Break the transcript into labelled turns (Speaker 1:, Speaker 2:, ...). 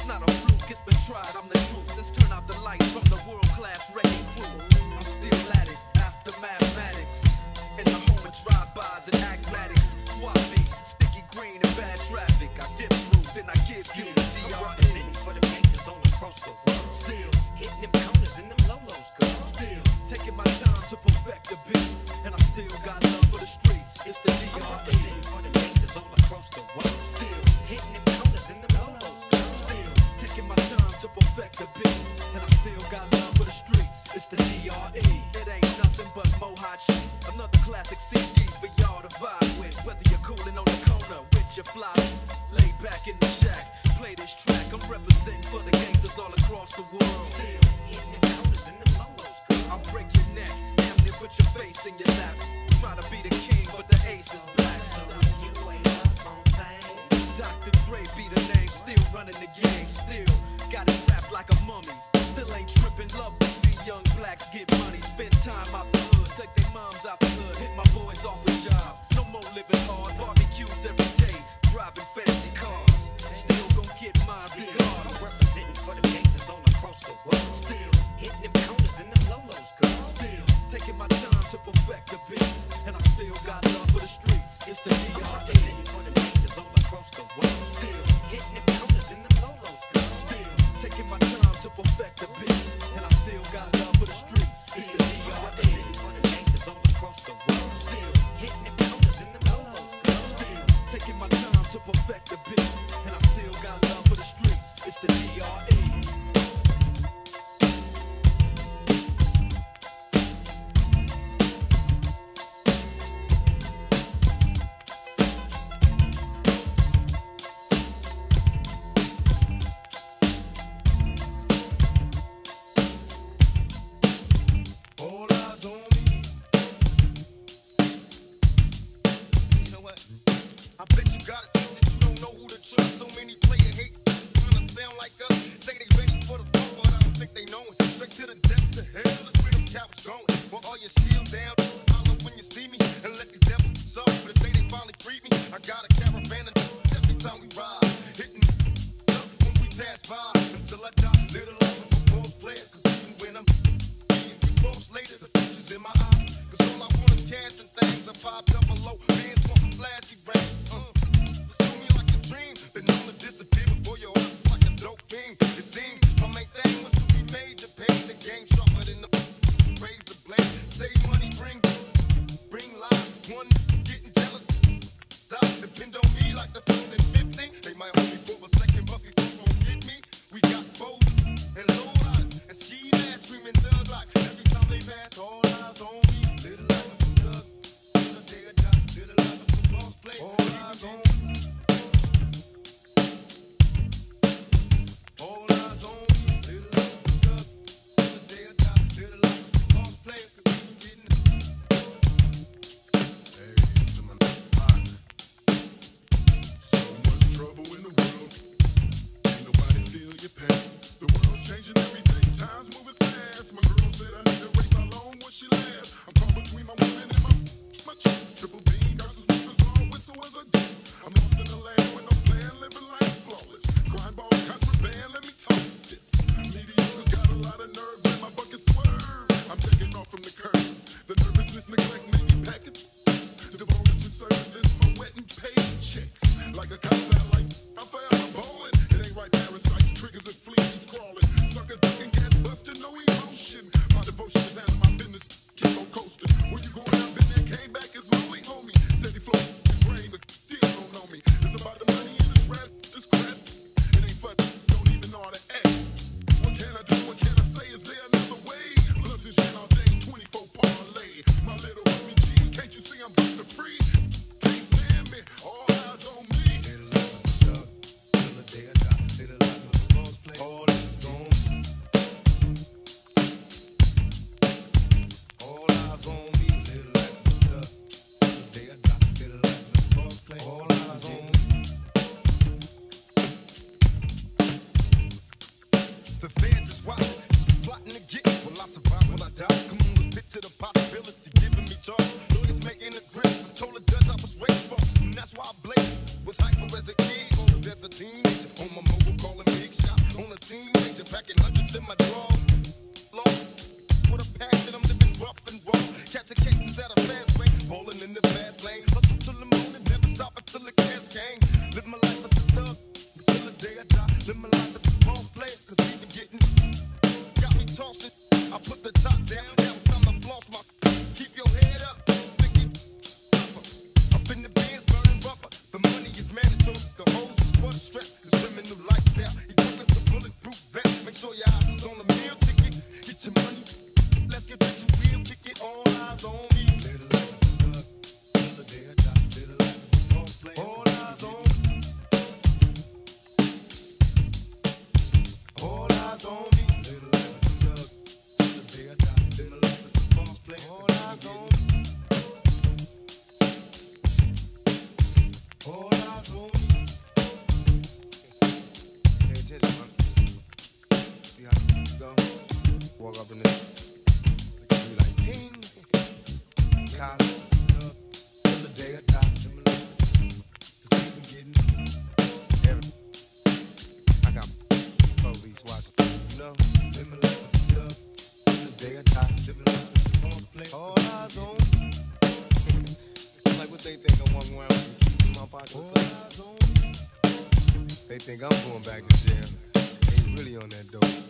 Speaker 1: not a fluke, it's been tried, I'm the truth. Let's turn out the lights from the world-class wrecking crew. I'm still at it, after mathematics. In the home of drive-bys and acmatics. Swap meets, sticky green and bad traffic. I dip through, then I give you the D.R.E.
Speaker 2: I'm representing for the gangsters all across the world.
Speaker 1: Still
Speaker 2: hitting them corners and them lolos, girl.
Speaker 1: Still taking my time to perfect the beat. And I still got love for the streets. It's the D.R.E.
Speaker 2: I'm representing for the gangsters all across the world.
Speaker 1: Still
Speaker 2: hitting them corners and them lolos, girl.
Speaker 1: Still taking my time to perfect the beat. And I still got love for the streets. It's the D.R.E. It ain't nothing but mohawk shit. Another classic CD for y'all to vibe with. Whether you're coolin' on the corner with your fly, lay back in the shack, play this track. I'm representing for the gangsters all across the world.
Speaker 2: Still hitting them corners and them lolos, girl.
Speaker 1: I'll break your neck, damn near put your face in your lap. Try to be the king, but the ace is black.
Speaker 2: So you ain't up on things.
Speaker 1: Dr. Dre be the name, still running the game. Still got it wrapped like a mummy. Still ain't tripping, love to see young blacks get money. Spend time out the hood, take their moms out the hood. Hit my boys off with jobs, no more living hard. Barbecues every day, driving fancy cars. Still gon' get mine
Speaker 2: I'm
Speaker 1: regardless.
Speaker 2: representing for the gangsters all across the world.
Speaker 1: Still
Speaker 2: hitting them corners and them lolos, girl.
Speaker 1: Still taking my time to perfect the beat. And I still got love for the streets. It's the
Speaker 2: I'm
Speaker 1: D.R.E.
Speaker 2: representing for the gangsters all across the world.
Speaker 1: Still
Speaker 2: hitting them corners and them lolos, girl.
Speaker 1: Still taking my time to perfect the beat. And I still got love for the streets. It's the
Speaker 2: I'm
Speaker 1: D.R.E.
Speaker 2: representing for the gangsters all across the world.
Speaker 1: Still
Speaker 2: hitting them corners and them lolos, girl.
Speaker 1: Still taking my time to perfect the beat. And I still got love for the streets. It's the D.R.E. All eyes on me. You know what? I bet you got it twisted, you don't know who to trust. So many players hate trying to sound like us. Say they ready for the fall, but I don't think they know it. Straight to the depths of hell, that's where them cowards going. But all your shield down, holler when you see me, and let these devils be soft. For the day they finally free me, I got a caravan of every time we ride. Hitting up when we pass by, until I die. Little life of a boss player, cause even when I'm boss later, the future's in my eyes. Cause all I want is cash and things. A 5 low, hands wanting flashy rings. Pursue me like a dream. Been known to disappear before your eyes like a dope beam. It seems my main thing was to be major. Pay the game sharper than the razor blade. Save money, bring life. One getting jealous. Stop, depend on me like the first and 15. They might hold me for a second, but before gon' get me. We got both and low eyes and ski mask screaming thug like. They pass, all eyes on me. Little life of a thug, little day a die. Little life of a boss play. All eyes on me. All eyes on me. Little life of a thug, little day a die. Little life of a boss play. Hey, to my eye. So much trouble in the world. Ain't nobody feel your pain. The world's changing every day. Time's moving fast. My girl said I need to race how long will she last. I'm caught between my woman and my chick. Triple beam versus whippers on whistle as I do. I'm lost in the land with no plan, living life flawless. Crime ball, contraband, let me toss this. Mediocre's got a lot of nerve and my bucket swerve. I'm taking off from the curb. The nervousness, neglect, made me pack it. Devoted to service, my wet and paid checks. Like a cop satellite, I'm forever ballin'. It ain't right, parasites, triggers and fleas crawling. Sucker ducking, gas busting, no emotion. My devotion is out of my business. Keep on coasting. Where you going? I've been there, came back, it's lonely, homie. Steady flow, this rain, the still don't know me. It's about the money in this rap, this crap. It ain't fun, don't even know how to act. What can I do? What can I say? Is there another way? Plus this shit all day, 24 parlay. My little homie G, can't you see I'm Mr. Free? Can't stand me, all eyes on me. Little life of a thug, till the day I die. Little life of a boss play, all eyes on me. All eyes on me, little life of a thug, till the day I die. Little life of a boss play, all eyes on me. The feds is wild, plotting to get me. Will I survive? Will I die? Come on, let's picture the possibility, giving me charge. Lawyers making a grip. I told the judge I was raised for, and that's why I blazed. Was hyper as a kid, older as a teenager. On my mobile, calling big shots. packing hundreds in my drawer. Long with a passion, I'm living rough and raw. Catching cases at a fast rate, rolling in the fast lane. Hustle till the morning, never stop until the cash came. Live my life as a thug until the day I die. Live my life as a boss player, cause even getting got me tossing. I put the top down, now it's time to floss my. Keep your head up, thinking up in the bins, burning rubber. The money is mandatory, the hoes is for the stress. Cause criminal lifestyle, equipping the bulletproof vest. Make sure your eyes is on the meal ticket. Get your money, let's get rich and real. Kick it, all eyes on me. Little life is a thug, till the day I die. Little life is a boss player, all eyes on me. All eyes on me. Little life is a thug, till the day I die. Little life is a boss player, all eyes on me. All eyes on me. Pay attention, man. See how you go? Walk up in this. Be like, ping. College, till the day I die. Cause even getting every. I got police watching, you know? Live my life as a thug. Till the day I die. Live my life as a boss player. All eyes on me. Like what they think I'm walking around with some keys in my pocket or something. They think I'm going back to jail. They ain't really on that dope.